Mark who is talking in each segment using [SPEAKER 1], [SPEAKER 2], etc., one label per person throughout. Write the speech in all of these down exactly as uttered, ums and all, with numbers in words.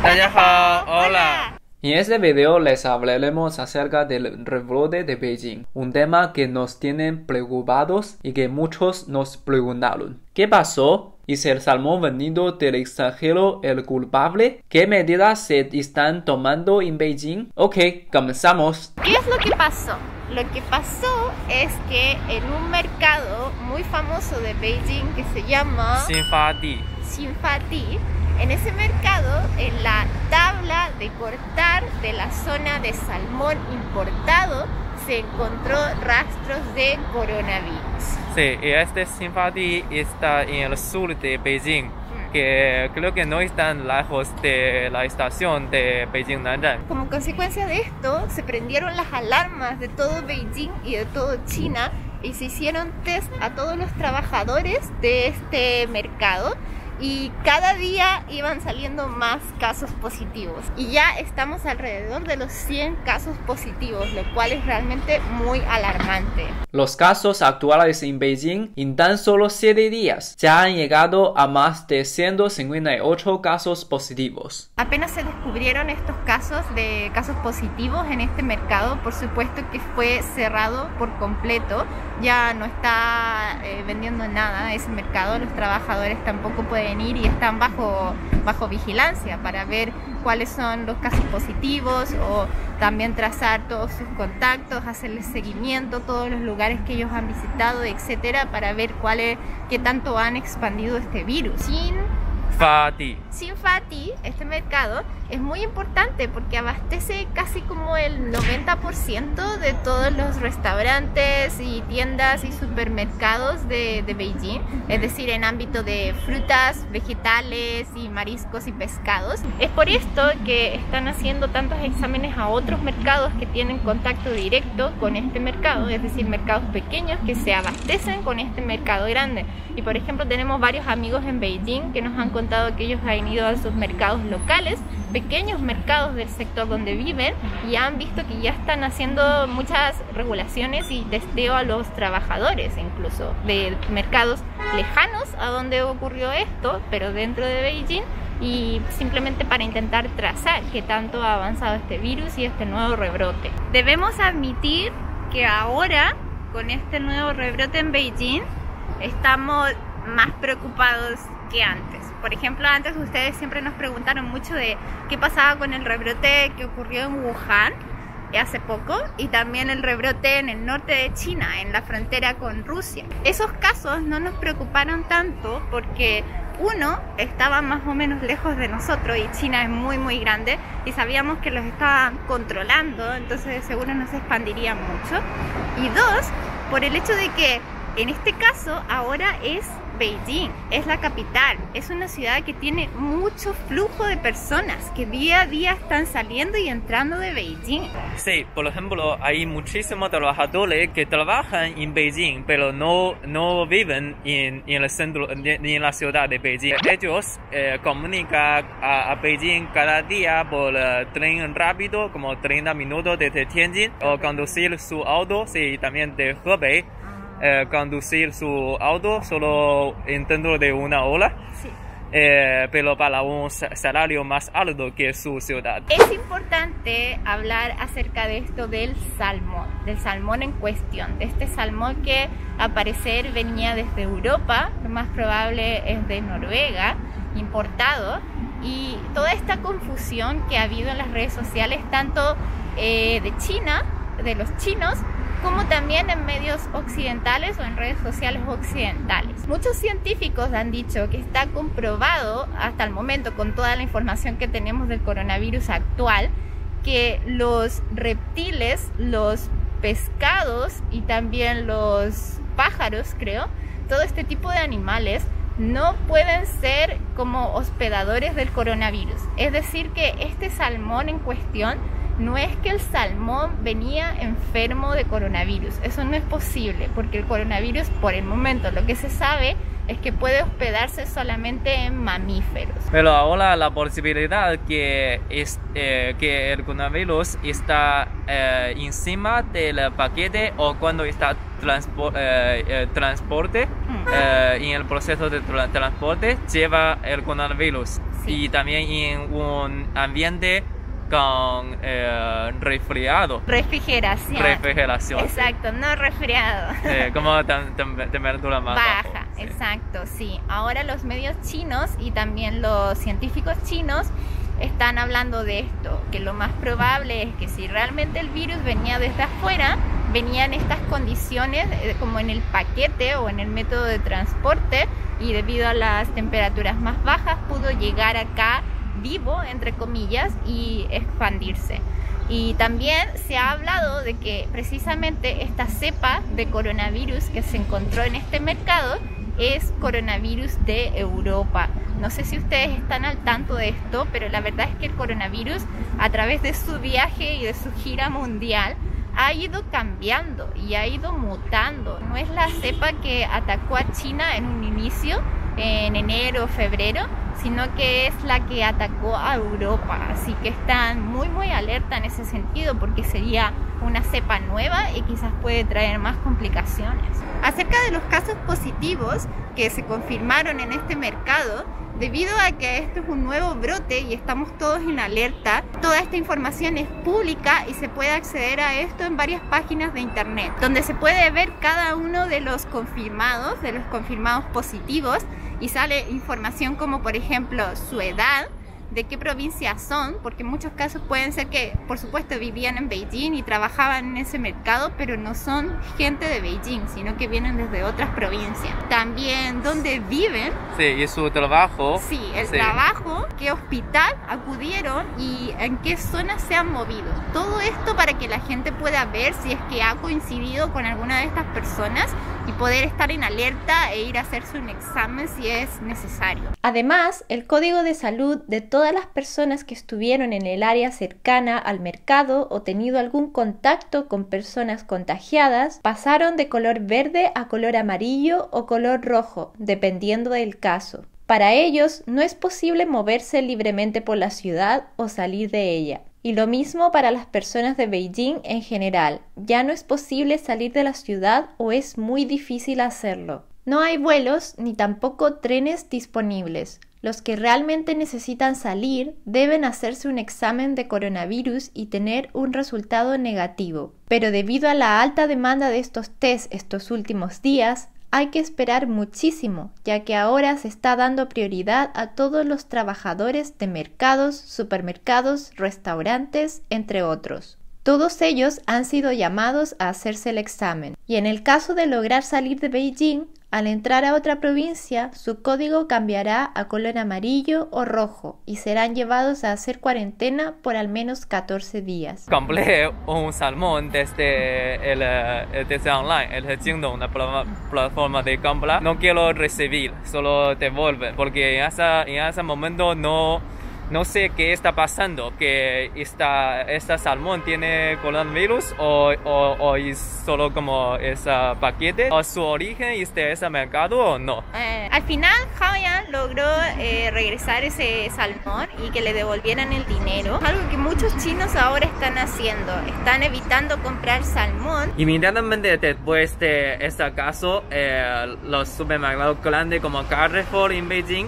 [SPEAKER 1] 大家好, hola.
[SPEAKER 2] En este video les hablaremos acerca del rebrote de Beijing, un tema que nos tiene preocupados y que muchos nos preguntaron. ¿Qué pasó? ¿Es el salmón venido del extranjero el culpable? ¿Qué medidas se están tomando en Beijing? Ok, comenzamos.
[SPEAKER 3] ¿Qué es lo que pasó? Lo que pasó es que en un mercado muy famoso de Beijing que se llama
[SPEAKER 1] Xinfadi.
[SPEAKER 3] Xinfadi, en ese mercado, en la tabla de cortar de la zona de salmón importado, se encontró rastros de coronavirus.
[SPEAKER 1] Sí, y este Xinfadi está en el sur de Beijing, que creo que no están lejos de la estación de Beijing Nanjing.
[SPEAKER 3] Como consecuencia de esto, se prendieron las alarmas de todo Beijing y de todo China y se hicieron test a todos los trabajadores de este mercado. Y cada día iban saliendo más casos positivos y ya estamos alrededor de los cien casos positivos, lo cual es realmente muy alarmante.
[SPEAKER 2] Los casos actuales en Beijing en tan solo siete días ya han llegado a más de ciento cincuenta y ocho casos positivos.
[SPEAKER 3] Apenas se descubrieron estos casos de casos positivos en este mercado, por supuesto que fue cerrado por completo, ya no está eh, vendiendo nada ese mercado, los trabajadores tampoco pueden ir y están bajo, bajo vigilancia para ver cuáles son los casos positivos o también trazar todos sus contactos, hacerles seguimiento, todos los lugares que ellos han visitado, etcétera, para ver cuál es, qué tanto han expandido este virus.
[SPEAKER 1] Xinfadi.
[SPEAKER 3] Xinfadi, este mercado, es muy importante porque abastece casi como el noventa por ciento de todos los restaurantes y tiendas y supermercados de, de Beijing, es decir, en ámbito de frutas, vegetales y mariscos y pescados. Es por esto que están haciendo tantos exámenes a otros mercados que tienen contacto directo con este mercado, es decir, mercados pequeños que se abastecen con este mercado grande. Y por ejemplo, tenemos varios amigos en Beijing que nos han contado que ellos han ido a sus mercados locales, pequeños mercados del sector donde viven, y han visto que ya están haciendo muchas regulaciones y testeo a los trabajadores, incluso de mercados lejanos a donde ocurrió esto, pero dentro de Beijing, y simplemente para intentar trazar qué tanto ha avanzado este virus y este nuevo rebrote. Debemos admitir que ahora, con este nuevo rebrote en Beijing, estamos más preocupados que antes. Por ejemplo, antes ustedes siempre nos preguntaron mucho de qué pasaba con el rebrote que ocurrió en Wuhan hace poco y también el rebrote en el norte de China, en la frontera con Rusia. Esos casos no nos preocuparon tanto porque uno, estaba más o menos lejos de nosotros y China es muy muy grande y sabíamos que los estaban controlando, entonces seguro no se expandirían mucho. Y dos, por el hecho de que en este caso ahora es Beijing, es la capital, es una ciudad que tiene mucho flujo de personas que día a día están saliendo y entrando de Beijing.
[SPEAKER 1] Sí, por ejemplo, hay muchísimos trabajadores que trabajan en Beijing, pero no, no viven en, en el centro, en la ciudad de Beijing. Ellos eh, comunican a, a Beijing cada día por uh, tren rápido, como treinta minutos desde Tianjin, o conducir su auto, sí, también de Hebei. Eh, conducir su auto solo dentro de una hora,
[SPEAKER 3] sí.
[SPEAKER 1] eh, pero para un salario más alto que su ciudad.
[SPEAKER 3] Es importante hablar acerca de esto del salmón, del salmón en cuestión, de este salmón que al parecer venía desde Europa, lo más probable es de Noruega, importado, y toda esta confusión que ha habido en las redes sociales, tanto eh, de China, de los chinos, como también en medios occidentales o en redes sociales occidentales. Muchos científicos han dicho que está comprobado hasta el momento, con toda la información que tenemos del coronavirus actual, que los reptiles, los pescados y también los pájaros, creo, todo este tipo de animales no pueden ser como hospedadores del coronavirus. Es decir, que este salmón en cuestión no es que el salmón venía enfermo de coronavirus, eso no es posible, porque el coronavirus, por el momento, lo que se sabe es que puede hospedarse solamente en mamíferos.
[SPEAKER 1] Pero ahora la posibilidad que, es, eh, que el coronavirus está eh, encima del paquete o cuando está transpo eh, eh, transporte, mm. eh, en el proceso de tra transporte, lleva el coronavirus. y también en un ambiente con eh, resfriado.
[SPEAKER 3] Refrigeración.
[SPEAKER 1] Refrigeración.
[SPEAKER 3] Exacto, sí. No resfriado.
[SPEAKER 1] Eh, como tem tem temperatura más
[SPEAKER 3] baja.
[SPEAKER 1] baja. Sí.
[SPEAKER 3] Exacto, sí. Ahora los medios chinos y también los científicos chinos están hablando de esto, que lo más probable es que si realmente el virus venía desde afuera, venían estas condiciones eh, como en el paquete o en el método de transporte, y debido a las temperaturas más bajas pudo llegar acá vivo, entre comillas, y expandirse. Y también se ha hablado de que precisamente esta cepa de coronavirus que se encontró en este mercado es coronavirus de Europa. No sé si ustedes están al tanto de esto, pero la verdad es que el coronavirus, a través de su viaje y de su gira mundial, ha ido cambiando y ha ido mutando. No es la cepa que atacó a China en un inicio, en enero o febrero, sino que es la que atacó a Europa. Así que están muy muy alerta en ese sentido, porque sería una cepa nueva y quizás puede traer más complicaciones. Acerca de los casos positivos que se confirmaron en este mercado, debido a que esto es un nuevo brote y estamos todos en alerta, toda esta información es pública y se puede acceder a esto en varias páginas de internet, donde se puede ver cada uno de los confirmados, de los confirmados positivos, y sale información como por ejemplo su edad, de qué provincia son, porque en muchos casos pueden ser que, por supuesto, vivían en Beijing y trabajaban en ese mercado, pero no son gente de Beijing, sino que vienen desde otras provincias. También dónde viven.
[SPEAKER 1] Sí, y su trabajo.
[SPEAKER 3] Sí, el
[SPEAKER 1] sí.
[SPEAKER 3] trabajo, qué hospital acudieron y en qué zona se han movido. Todo esto para que la gente pueda ver si es que ha coincidido con alguna de estas personas y poder estar en alerta e ir a hacerse un examen si es necesario. Además, el Código de Salud de todas las personas que estuvieron en el área cercana al mercado o tenido algún contacto con personas contagiadas pasaron de color verde a color amarillo o color rojo, dependiendo del caso. Para ellos no es posible moverse libremente por la ciudad o salir de ella. Y lo mismo para las personas de Beijing en general. Ya no es posible salir de la ciudad o es muy difícil hacerlo. No hay vuelos ni tampoco trenes disponibles. Los que realmente necesitan salir deben hacerse un examen de coronavirus y tener un resultado negativo. Pero debido a la alta demanda de estos test estos últimos días, hay que esperar muchísimo, ya que ahora se está dando prioridad a todos los trabajadores de mercados, supermercados, restaurantes, entre otros. Todos ellos han sido llamados a hacerse el examen. Y en el caso de lograr salir de Beijing, al entrar a otra provincia, su código cambiará a color amarillo o rojo y serán llevados a hacer cuarentena por al menos catorce días.
[SPEAKER 1] Compré un salmón desde, el, desde online, el Jingdong, una plataforma de compra. No quiero recibir, solo devolver, porque en ese, en ese momento no... No sé qué está pasando, que esta, esta salmón tiene coronavirus o, o, o es solo como ese paquete, o su origen es de ese mercado o no.
[SPEAKER 3] Eh, al final Haoyan logró eh, regresar ese salmón y que le devolvieran el dinero, algo que muchos chinos ahora están haciendo, están evitando comprar salmón.
[SPEAKER 1] Inmediatamente después de este caso, eh, los supermercados grandes como Carrefour en Beijing,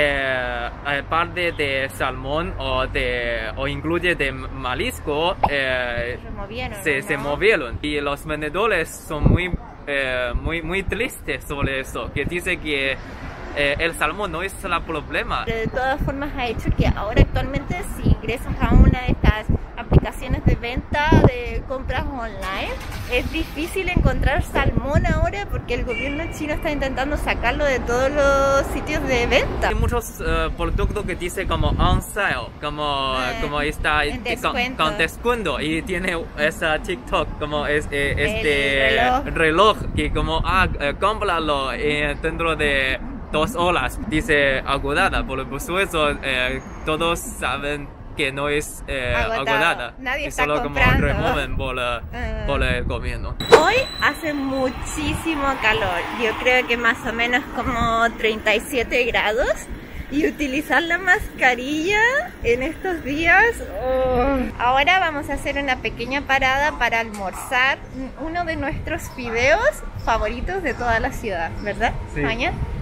[SPEAKER 1] Eh, aparte de salmón o, de, o incluye de marisco, eh,
[SPEAKER 3] se, movieron,
[SPEAKER 1] se,
[SPEAKER 3] ¿no?
[SPEAKER 1] se movieron, y los vendedores son muy, eh, muy, muy tristes sobre eso, que dice que eh, el salmón no es el problema.
[SPEAKER 3] Pero de todas formas ha hecho que ahora actualmente si ingresas a una de estas aplicaciones de venta de compras online, es difícil encontrar salmón ahora porque el gobierno chino está intentando sacarlo de todos los sitios de venta.
[SPEAKER 1] Hay muchos uh, productos que dice como on sale, como, eh, como está con, con descuento, y tiene esa TikTok como es, eh, este
[SPEAKER 3] reloj.
[SPEAKER 1] reloj que como ah, eh, cómpralo eh, dentro de dos horas, dice agotada. Por supuesto, eh, todos saben que no es eh, agotada.
[SPEAKER 3] Nadie
[SPEAKER 1] es
[SPEAKER 3] está
[SPEAKER 1] solo
[SPEAKER 3] comprando.
[SPEAKER 1] como remueven por, la, uh, por el gobierno.
[SPEAKER 3] Hoy hace muchísimo calor. Yo creo que más o menos como treinta y siete grados. Y utilizar la mascarilla en estos días. Oh. Ahora vamos a hacer una pequeña parada para almorzar uno de nuestros fideos favoritos de toda la ciudad, ¿verdad?
[SPEAKER 1] Sí.
[SPEAKER 3] Mañana.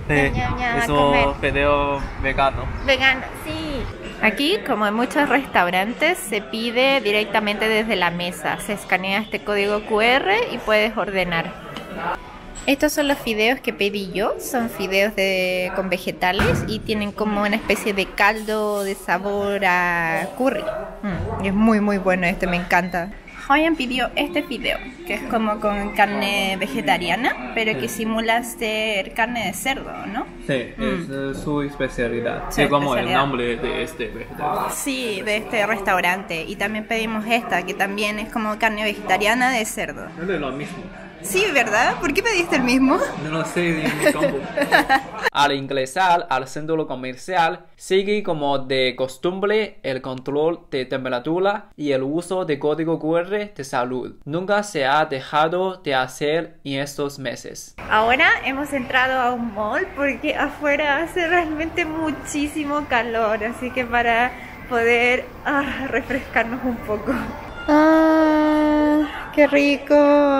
[SPEAKER 1] Sí,
[SPEAKER 3] ñam, ñam, a
[SPEAKER 1] eso
[SPEAKER 3] comer.
[SPEAKER 1] fideo vegano.
[SPEAKER 3] Vegano, sí. Aquí, como en muchos restaurantes, se pide directamente desde la mesa. Se escanea este código cu erre y puedes ordenar. Estos son los fideos que pedí yo. Son fideos de, con vegetales y tienen como una especie de caldo de sabor a curry. Mm, y es muy muy bueno este, me encanta. Hoyan pidió este fideo, que es como con carne vegetariana, pero que simula ser carne de cerdo, ¿no?
[SPEAKER 1] Sí,
[SPEAKER 3] Mm.
[SPEAKER 1] es eh, su especialidad.
[SPEAKER 3] Su
[SPEAKER 1] Sí, como el
[SPEAKER 3] especialidad.
[SPEAKER 1] nombre de este vegetal.
[SPEAKER 3] Sí, de este restaurante. Y también pedimos esta, que también es como carne vegetariana de cerdo.
[SPEAKER 1] No es lo mismo.
[SPEAKER 3] Sí, ¿verdad? ¿Por qué pediste el mismo?
[SPEAKER 1] No lo sé de mi combo.
[SPEAKER 2] Al ingresar al centro comercial, sigue como de costumbre el control de temperatura y el uso de código cu erre de salud. Nunca se ha dejado de hacer en estos meses.
[SPEAKER 3] Ahora hemos entrado a un mall porque afuera hace realmente muchísimo calor, así que para poder ah, refrescarnos un poco. ¡Ah! ¡Qué rico!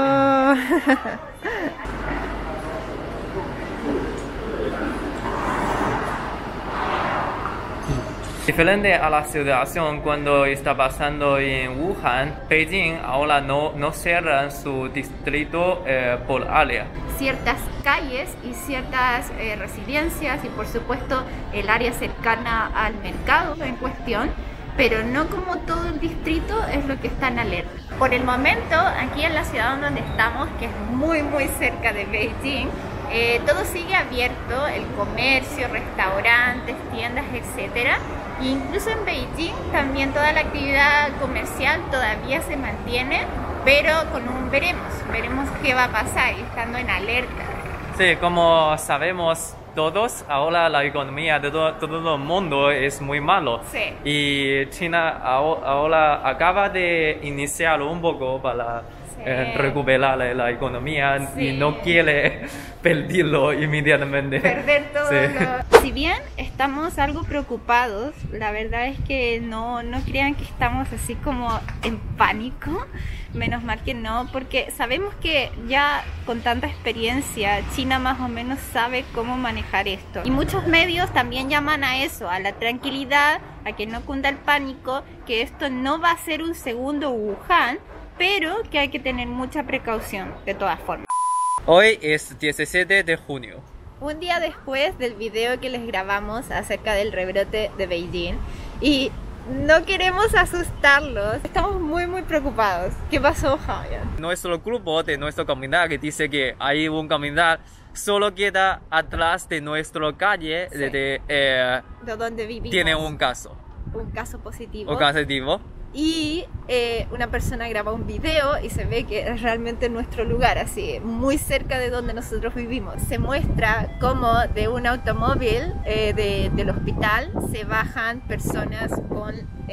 [SPEAKER 1] Diferente a la situación cuando está pasando en Wuhan, Beijing ahora no, no cierran su distrito eh, por área.
[SPEAKER 3] Ciertas calles y ciertas eh, residencias y por supuesto el área cercana al mercado en cuestión, pero no como todo el distrito es lo que está en alerta. Por el momento, aquí en la ciudad donde estamos, que es muy muy cerca de Beijing, eh, todo sigue abierto, el comercio, restaurantes, tiendas, etcétera. E incluso en Beijing también toda la actividad comercial todavía se mantiene, pero con un veremos, veremos qué va a pasar, estando en alerta.
[SPEAKER 1] Sí, como sabemos todos, ahora la economía de todo, todo el mundo es muy malo.
[SPEAKER 3] Sí.
[SPEAKER 1] Y China aho- ahora acaba de iniciar un poco para
[SPEAKER 3] Sí.
[SPEAKER 1] eh, recuperar la, la economía
[SPEAKER 3] Sí.
[SPEAKER 1] y no quiere perderlo inmediatamente.
[SPEAKER 3] Perder todo
[SPEAKER 1] Sí.
[SPEAKER 3] lo... Si bien estamos algo preocupados, la verdad es que no, no crean que estamos así como en pánico, menos mal que no, porque sabemos que ya con tanta experiencia China más o menos sabe cómo manejar esto. Y muchos medios también llaman a eso, a la tranquilidad, a que no cunda el pánico, que esto no va a ser un segundo Wuhan, pero que hay que tener mucha precaución de todas formas.
[SPEAKER 1] Hoy es diecisiete de junio.
[SPEAKER 3] Un día después del video que les grabamos acerca del rebrote de Beijing y no queremos asustarlos, estamos muy muy preocupados. ¿Qué pasó, Javier?
[SPEAKER 1] Nuestro grupo de nuestra comunidad que dice que hay un comunidad solo queda atrás de nuestra calle,
[SPEAKER 3] Sí.
[SPEAKER 1] desde, eh,
[SPEAKER 3] ¿De dónde vivimos?
[SPEAKER 1] tiene un caso,
[SPEAKER 3] un caso positivo.
[SPEAKER 1] un caso positivo.
[SPEAKER 3] Y eh, una persona graba un video y se ve que es realmente nuestro lugar, así, muy cerca de donde nosotros vivimos. Se muestra cómo de un automóvil eh, de, del hospital se bajan personas con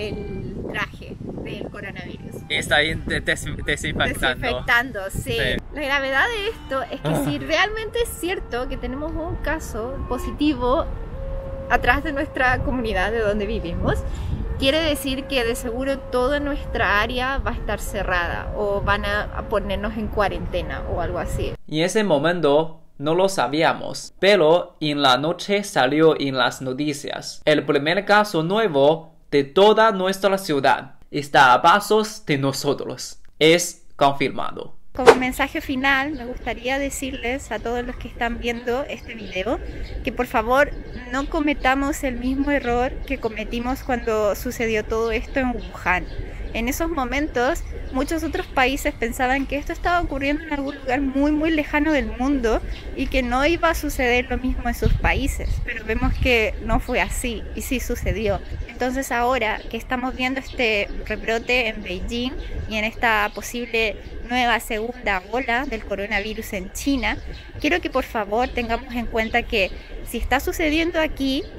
[SPEAKER 3] el traje del coronavirus.
[SPEAKER 1] Está ahí de- des- desinfectando.
[SPEAKER 3] Desinfectando, sí.
[SPEAKER 1] Sí.
[SPEAKER 3] La gravedad de esto es que
[SPEAKER 1] Ah.
[SPEAKER 3] si realmente es cierto que tenemos un caso positivo atrás de nuestra comunidad de donde vivimos, quiere decir que de seguro toda nuestra área va a estar cerrada o van a, a ponernos en cuarentena o algo así.
[SPEAKER 2] En ese momento no lo sabíamos, pero en la noche salió en las noticias. El primer caso nuevo de toda nuestra ciudad está a pasos de nosotros. Es confirmado.
[SPEAKER 3] Como mensaje final, me gustaría decirles a todos los que están viendo este video que por favor no cometamos el mismo error que cometimos cuando sucedió todo esto en Wuhan. En esos momentos, muchos otros países pensaban que esto estaba ocurriendo en algún lugar muy muy lejano del mundo y que no iba a suceder lo mismo en sus países, pero vemos que no fue así y sí sucedió. Entonces ahora que estamos viendo este rebrote en Beijing y en esta posible nueva segunda ola del coronavirus en China, quiero que por favor tengamos en cuenta que si está sucediendo aquí,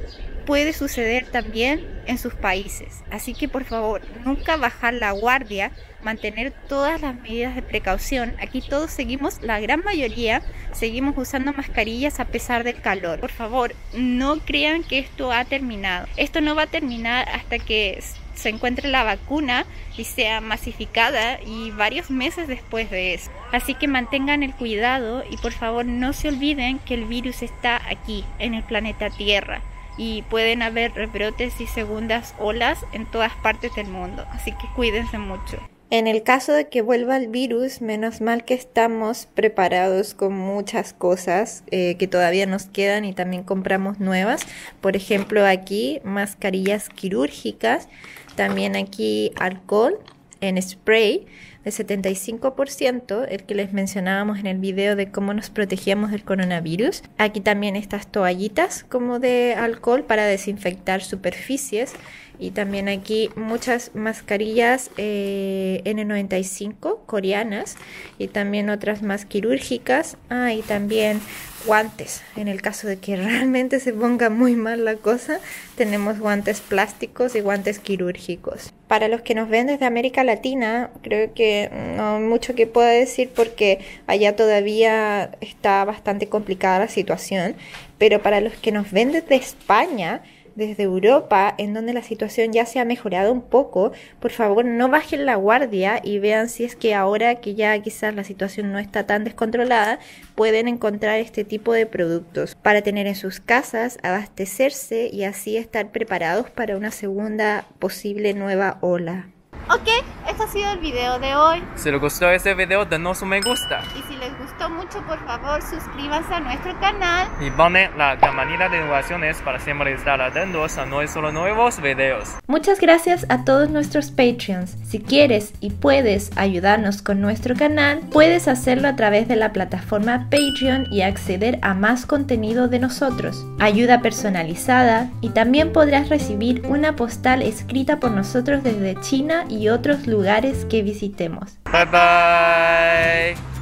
[SPEAKER 3] puede suceder también en sus países. Así que por favor, nunca bajar la guardia, mantener todas las medidas de precaución. Aquí todos seguimos, la gran mayoría, seguimos usando mascarillas a pesar del calor. Por favor, no crean que esto ha terminado. Esto no va a terminar hasta que se encuentre la vacuna y sea masificada, y varios meses después de eso. Así que mantengan el cuidado y por favor no se olviden que el virus está aquí, en el planeta Tierra, y pueden haber rebrotes y segundas olas en todas partes del mundo. Así que cuídense mucho. En el caso de que vuelva el virus, menos mal que estamos preparados con muchas cosas eh, que todavía nos quedan y también compramos nuevas. Por ejemplo, aquí mascarillas quirúrgicas, también aquí alcohol en spray de setenta y cinco por ciento, el que les mencionábamos en el video de cómo nos protegíamos del coronavirus. Aquí también estas toallitas como de alcohol para desinfectar superficies. Y también aquí muchas mascarillas eh, ene noventa y cinco coreanas, y también otras más quirúrgicas. Ah, y también guantes. En el caso de que realmente se ponga muy mal la cosa, tenemos guantes plásticos y guantes quirúrgicos. Para los que nos ven desde América Latina, creo que no hay mucho que pueda decir porque allá todavía está bastante complicada la situación. Pero para los que nos ven desde España, desde Europa, en donde la situación ya se ha mejorado un poco, por favor no bajen la guardia y vean si es que ahora que ya quizás la situación no está tan descontrolada, pueden encontrar este tipo de productos para tener en sus casas, abastecerse y así estar preparados para una segunda posible nueva ola. Ok, este ha sido el video de hoy.
[SPEAKER 1] Si les gustó este video, denos un me gusta.
[SPEAKER 3] Y si les gustó mucho, por favor, suscríbanse a nuestro canal.
[SPEAKER 1] Y ponen la campanita de notificaciones para siempre estar atentos a nuestros nuevos videos.
[SPEAKER 3] Muchas gracias a todos nuestros Patreons. Si quieres y puedes ayudarnos con nuestro canal, puedes hacerlo a través de la plataforma Patreon y acceder a más contenido de nosotros, ayuda personalizada, y también podrás recibir una postal escrita por nosotros desde China y otros lugares que visitemos.
[SPEAKER 1] Bye bye.